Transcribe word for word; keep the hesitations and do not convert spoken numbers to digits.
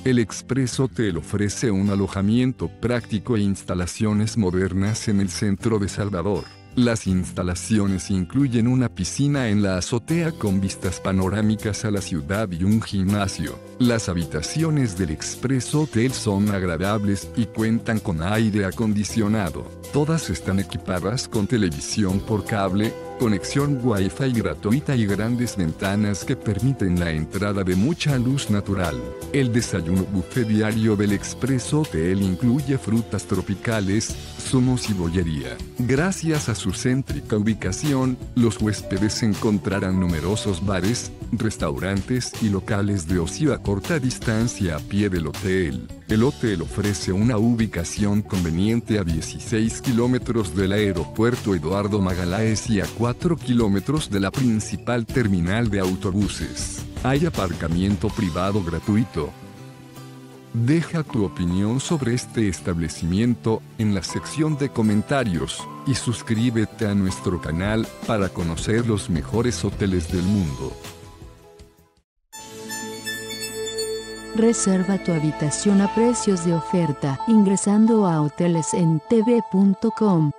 El Express Hotel ofrece un alojamiento práctico e instalaciones modernas en el centro de Salvador. Las instalaciones incluyen una piscina en la azotea con vistas panorámicas a la ciudad y un gimnasio. Las habitaciones del Express Hotel son agradables y cuentan con aire acondicionado. Todas están equipadas con televisión por cable, conexión Wi-Fi gratuita y grandes ventanas que permiten la entrada de mucha luz natural. El desayuno buffet diario del Express Hotel incluye frutas tropicales, zumos y bollería. Gracias a su céntrica ubicación, los huéspedes encontrarán numerosos bares, restaurantes y locales de ocio a corta distancia a pie del hotel. El hotel ofrece una ubicación conveniente a dieciséis kilómetros del aeropuerto Eduardo Magaláes y a cuatro kilómetros de la principal terminal de autobuses. Hay aparcamiento privado gratuito. Deja tu opinión sobre este establecimiento en la sección de comentarios y suscríbete a nuestro canal para conocer los mejores hoteles del mundo. Reserva tu habitación a precios de oferta ingresando a hoteles en t v punto com.